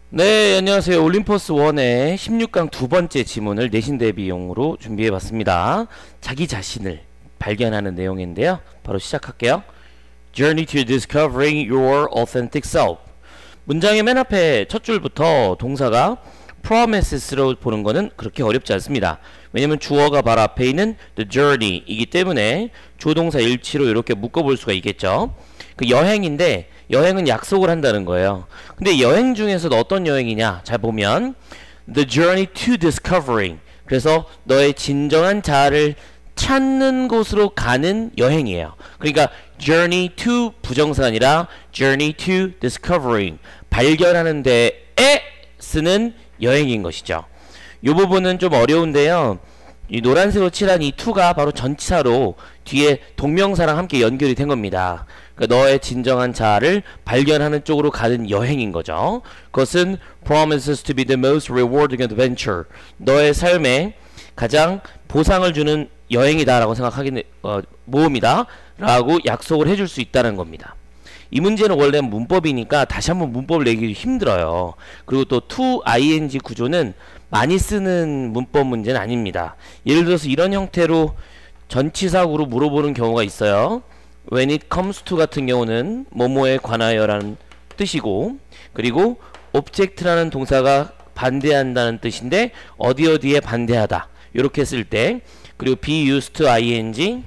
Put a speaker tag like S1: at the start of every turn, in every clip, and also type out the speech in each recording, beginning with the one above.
S1: 네, 안녕하세요. 올림포스 1의 16강 두 번째 지문을 내신 대비용으로 준비해 봤습니다. 자기 자신을 발견하는 내용인데요. 바로 시작할게요. Journey to discovering your authentic self. 문장의 맨 앞에 첫 줄부터 동사가 promises로 보는 거는 그렇게 어렵지 않습니다. 왜냐면 주어가 바로 앞에 있는 the journey 이기 때문에 조동사 일치로 이렇게 묶어볼 수가 있겠죠. 그 여행인데 여행은 약속을 한다는 거예요. 근데 여행 중에서도 어떤 여행이냐? 잘 보면 The journey to discovering. 그래서 너의 진정한 자아를 찾는 곳으로 가는 여행이에요. 그러니까 journey to 부정사가 아니라 journey to discovering. 발견하는 데에 쓰는 여행인 것이죠. 이 부분은 좀 어려운데요. 이 노란색으로 칠한 이 to가 바로 전치사로 뒤에 동명사랑 함께 연결이 된 겁니다. 그러니까 너의 진정한 자아를 발견하는 쪽으로 가는 여행인 거죠. 그것은 promises to be the most rewarding adventure. 너의 삶에 가장 보상을 주는 여행이다라고 생각하기는 모험이다 라고 약속을 해줄 수 있다는 겁니다. 이 문제는 원래 문법이니까 다시 한번 문법을 내기 힘들어요. 그리고 또 to ing 구조는 많이 쓰는 문법 문제는 아닙니다. 예를 들어서 이런 형태로 전치사구로 물어보는 경우가 있어요. When it comes to 같은 경우는 뭐뭐에 관하여 라는 뜻이고, 그리고 object라는 동사가 반대한다는 뜻인데 어디 어디에 반대하다 이렇게 쓸 때, 그리고 be used to ing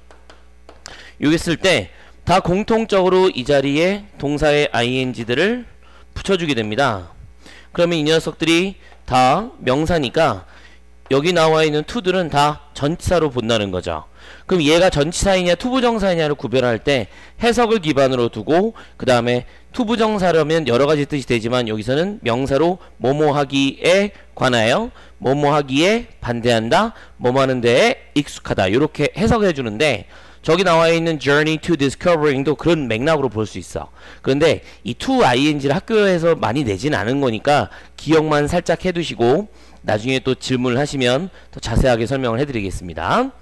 S1: 이렇게 쓸 때 다 공통적으로 이 자리에 동사의 ing들을 붙여주게 됩니다. 그러면 이 녀석들이 다 명사니까 여기 나와 있는 to들은 다 전치사로 본다는 거죠. 그럼 얘가 전치사이냐 투부정사이냐를 구별할 때 해석을 기반으로 두고, 그 다음에 투부정사라면 여러가지 뜻이 되지만 여기서는 명사로 뭐뭐 하기에 관하여, 뭐뭐 하기에 반대한다, 뭐뭐 하는 데에 익숙하다 이렇게 해석해 주는데, 저기 나와 있는 journey to discovering도 그런 맥락으로 볼 수 있어. 그런데 이 to ing를 학교에서 많이 내지는 않은 거니까 기억만 살짝 해두시고 나중에 또 질문을 하시면 더 자세하게 설명을 해드리겠습니다.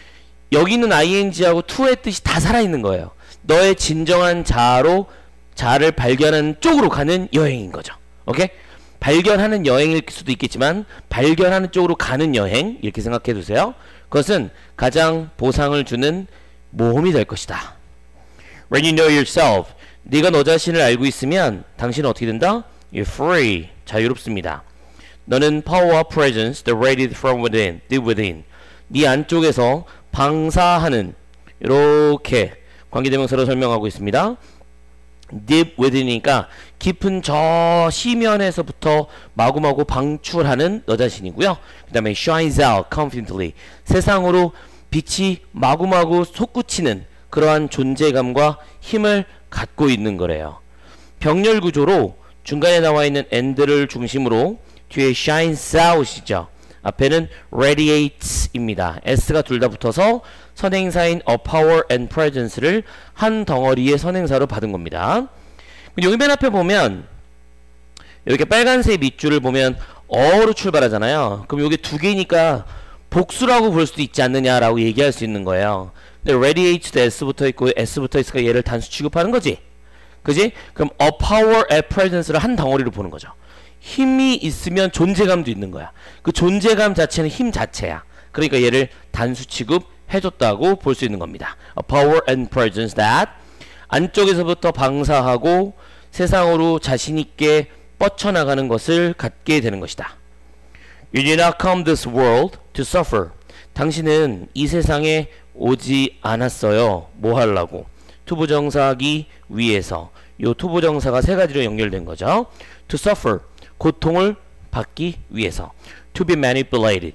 S1: 여기 있는 ing하고 to의 뜻이 다 살아있는 거예요. 너의 진정한 자아를 발견하는 쪽으로 가는 여행인 거죠. 오케이? 발견하는 여행일 수도 있겠지만 발견하는 쪽으로 가는 여행 이렇게 생각해 두세요. 그것은 가장 보상을 주는 모험이 될 것이다. When you know yourself, 네가 너 자신을 알고 있으면 당신은 어떻게 된다? You're free, 자유롭습니다. 너는 power, presence, the radiated from within, deep within. 네 안쪽에서 방사하는, 이렇게 관계대명사로 설명하고 있습니다. deep within이니까 깊은 저 시면에서부터 마구마구 방출하는 너 자신이고요. 그 다음에 shines out confidently, 세상으로 빛이 마구마구 솟구치는 그러한 존재감과 힘을 갖고 있는 거래요. 병렬 구조로 중간에 나와 있는 and를 중심으로 뒤에 shines out이죠. 앞에는 radiates입니다. s가 둘 다 붙어서 선행사인 a power and presence를 한 덩어리의 선행사로 받은 겁니다. 여기 맨 앞에 보면 이렇게 빨간색 밑줄을 보면 어로 출발하잖아요. 그럼 이게 두 개니까 복수라고 볼 수도 있지 않느냐라고 얘기할 수 있는 거예요. 근데 radiates도 s 붙어 있고 s 붙어 있으니까 얘를 단수 취급하는 거지. 그지? 그럼 a power and presence를 한 덩어리로 보는 거죠. 힘이 있으면 존재감도 있는 거야. 그 존재감 자체는 힘 자체야. 그러니까 얘를 단수 취급해줬다고 볼 수 있는 겁니다. A power and presence that 안쪽에서부터 방사하고 세상으로 자신있게 뻗쳐나가는 것을 갖게 되는 것이다. You did not come this world to suffer. 당신은 이 세상에 오지 않았어요. 뭐 하려고? 투부정사하기 위해서. 요 투부정사가 세 가지로 연결된 거죠. To suffer, 고통을 받기 위해서. To be manipulated,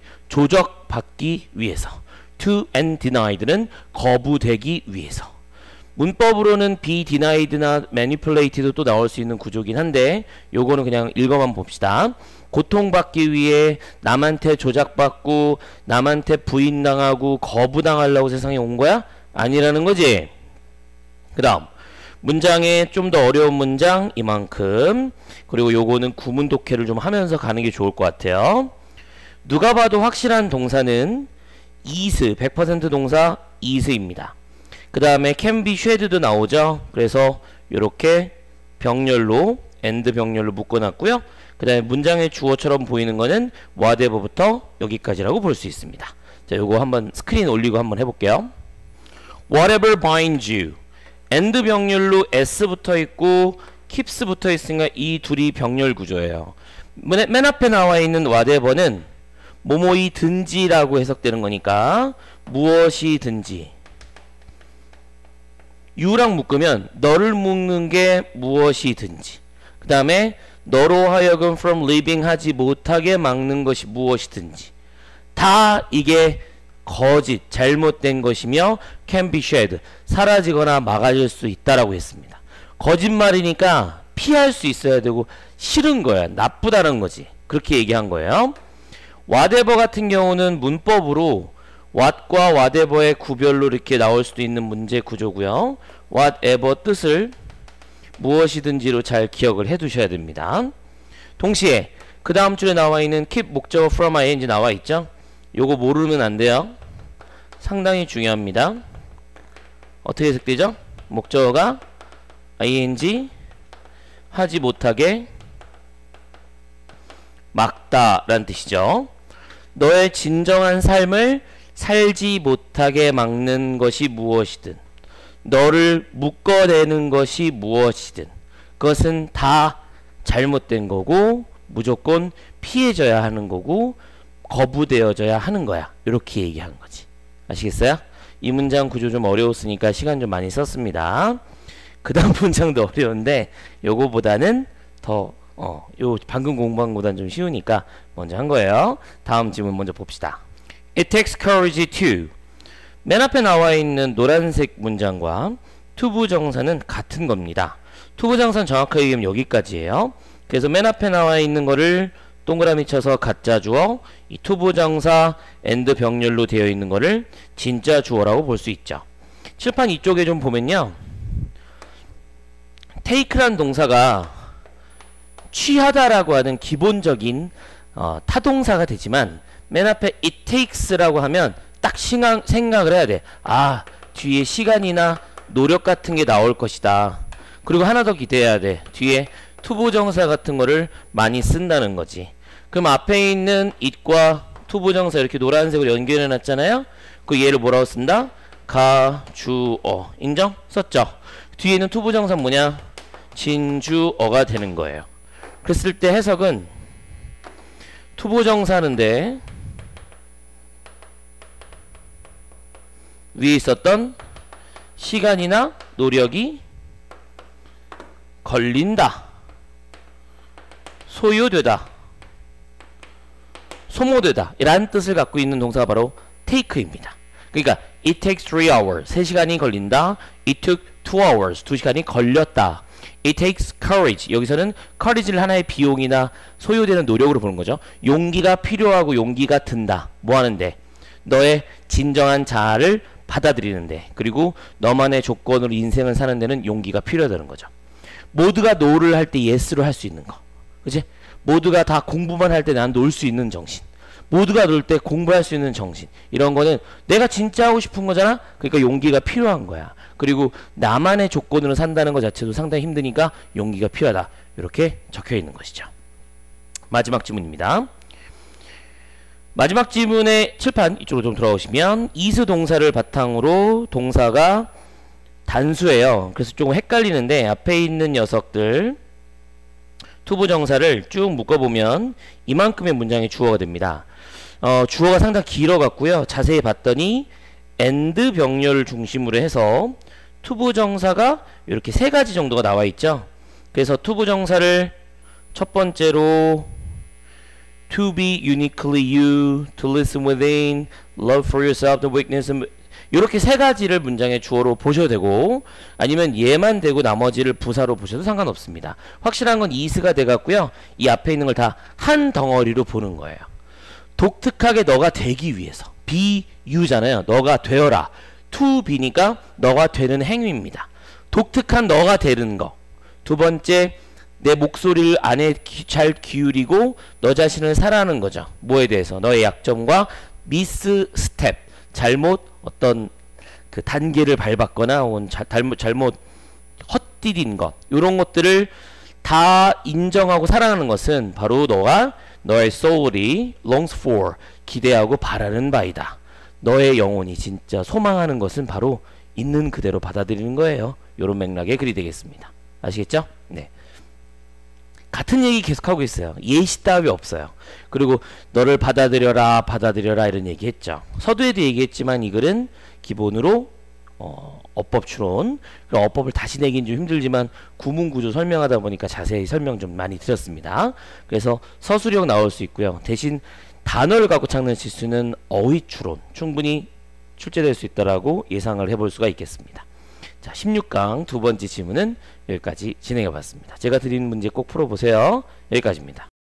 S1: 조적받기 위해서. To and denied는 거부되기 위해서. 문법으로는 be denied나 manipulated도 또 나올 수 있는 구조긴 한데 요거는 그냥 읽어만 봅시다. 고통받기 위해 남한테 조작받고 남한테 부인당하고 거부당하려고 세상에 온 거야? 아니라는 거지. 그 다음 문장에 좀 더 어려운 문장 이만큼, 그리고 요거는 구문 독해를 좀 하면서 가는 게 좋을 것 같아요. 누가 봐도 확실한 동사는 is, 100% 동사 is입니다. 그 다음에 can be shad도 나오죠. 그래서 요렇게 병렬로 and 병렬로 묶어놨고요. 그 다음에 문장의 주어처럼 보이는 거는 whatever부터 여기까지라고 볼 수 있습니다. 자, 요거 한번 스크린 올리고 한번 해볼게요. whatever binds you. and 병렬로 s 붙어 있고 keeps 붙어 있으니까 이 둘이 병렬 구조예요. 맨 앞에 나와 있는 whatever는 뭐뭐이든지라고 해석되는 거니까 무엇이든지. you랑 묶으면 너를 묶는 게 무엇이든지. 그 다음에 너로 하여금 from living 하지 못하게 막는 것이 무엇이든지. 다 이게 거짓, 잘못된 것이며 can be shed, 사라지거나 막아질 수 있다라고 했습니다. 거짓말이니까 피할 수 있어야 되고 싫은 거야. 나쁘다는 거지. 그렇게 얘기한 거예요. whatever 같은 경우는 문법으로 what과 whatever의 구별로 이렇게 나올 수도 있는 문제 구조고요. whatever 뜻을 무엇이든지로 잘 기억을 해 두셔야 됩니다. 동시에 그 다음 줄에 나와 있는 keep 목적어 from ing 나와 있죠. 요거 모르면 안 돼요. 상당히 중요합니다. 어떻게 해석되죠? 목적어가 ing 하지 못하게 막다 라는 뜻이죠. 너의 진정한 삶을 살지 못하게 막는 것이 무엇이든, 너를 묶어내는 것이 무엇이든 그것은 다 잘못된 거고 무조건 피해져야 하는 거고 거부되어져야 하는 거야. 이렇게 얘기하는 거지. 아시겠어요? 이 문장 구조 좀 어려웠으니까 시간 좀 많이 썼습니다. 그 다음 문장도 어려운데 요거보다는 더 요 방금 공부한 것보다는 좀 쉬우니까 먼저 한 거예요. 다음 질문 먼저 봅시다. It takes courage to. 맨 앞에 나와 있는 노란색 문장과 투부정사는 같은 겁니다. 투부정사는 정확하게 얘기하면 여기까지예요. 그래서 맨 앞에 나와 있는 거를 동그라미 쳐서 가짜 주어, 이 투부정사 and 병렬로 되어 있는 거를 진짜 주어라고 볼 수 있죠. 칠판 이쪽에 좀 보면요, take란 동사가 취하다라고 하는 기본적인 타동사가 되지만 맨 앞에 it takes라고 하면 딱 생각을 해야 돼. 아, 뒤에 시간이나 노력 같은 게 나올 것이다. 그리고 하나 더 기대해야 돼. 뒤에 투부정사 같은 거를 많이 쓴다는 거지. 그럼 앞에 있는 it과 투부정사 이렇게 노란색으로 연결해 놨잖아요. 그 얘를 뭐라고 쓴다? 가주어. 인정? 썼죠? 뒤에는 투부정사 뭐냐? 진주어가 되는 거예요. 그랬을 때 해석은 투부정사인데 위에 있었던 시간이나 노력이 걸린다, 소요되다, 소모되다 이라는 뜻을 갖고 있는 동사가 바로 take입니다. 그러니까 it takes 3 hours, 3시간이 걸린다. it took 2 hours, 2시간이 걸렸다. it takes courage, 여기서는 courage를 하나의 비용이나 소요되는 노력으로 보는 거죠. 용기가 필요하고 용기가 든다. 뭐 하는데? 너의 진정한 자아를 받아들이는데, 그리고 너만의 조건으로 인생을 사는 데는 용기가 필요하다는 거죠. 모두가 no를 할 때 yes로 할 수 있는 거, 그치? 모두가 다 공부만 할 때 난 놀 수 있는 정신, 모두가 놀 때 공부할 수 있는 정신, 이런 거는 내가 진짜 하고 싶은 거잖아. 그러니까 용기가 필요한 거야. 그리고 나만의 조건으로 산다는 것 자체도 상당히 힘드니까 용기가 필요하다. 이렇게 적혀 있는 것이죠. 마지막 지문입니다. 마지막 지문의 칠판 이쪽으로 좀 들어오시면 is 동사를 바탕으로 동사가 단수예요. 그래서 조금 헷갈리는데 앞에 있는 녀석들 투부정사를 쭉 묶어보면 이만큼의 문장이 주어가 됩니다. 주어가 상당히 길어갖고요. 자세히 봤더니 and 병렬을 중심으로 해서 투부정사가 이렇게 3가지 정도가 나와 있죠. 그래서 투부정사를 첫 번째로 to be uniquely you, to listen within, love for yourself, the weakness, 이렇게 3가지를 문장의 주어로 보셔도 되고, 아니면 얘만 되고 나머지를 부사로 보셔도 상관없습니다. 확실한 건 is가 돼갖고요, 이 앞에 있는 걸 다 한 덩어리로 보는 거예요. 독특하게 너가 되기 위해서. be you잖아요. 너가 되어라. to be니까 너가 되는 행위입니다. 독특한 너가 되는 거. 두 번째, 내 목소리를 안에 잘 기울이고 너 자신을 사랑하는 거죠. 뭐에 대해서? 너의 약점과 미스 스텝, 잘못 어떤 그 단계를 밟았거나 혹은 잘못 헛디딘 것, 이런 것들을 다 인정하고 사랑하는 것은 바로 너가 너의 soul이 longs for 기대하고 바라는 바이다. 너의 영혼이 진짜 소망하는 것은 바로 있는 그대로 받아들이는 거예요. 요런 맥락의 글이 되겠습니다. 아시겠죠? 네. 같은 얘기 계속하고 있어요. 예시 따위 없어요. 그리고 너를 받아들여라 받아들여라 이런 얘기 했죠. 서두에도 얘기했지만 이 글은 기본으로 어법 추론, 그럼 어법을 다시 내긴 좀 힘들지만 구문 구조 설명하다 보니까 자세히 설명 좀 많이 드렸습니다. 그래서 서술형 나올 수 있고요. 대신 단어를 갖고 찾는 실수는 어휘 추론 충분히 출제될 수 있다라고 예상을 해볼 수가 있겠습니다. 자, 16강 두 번째 지문은 여기까지 진행해 봤습니다. 제가 드리는 문제 꼭 풀어보세요. 여기까지입니다.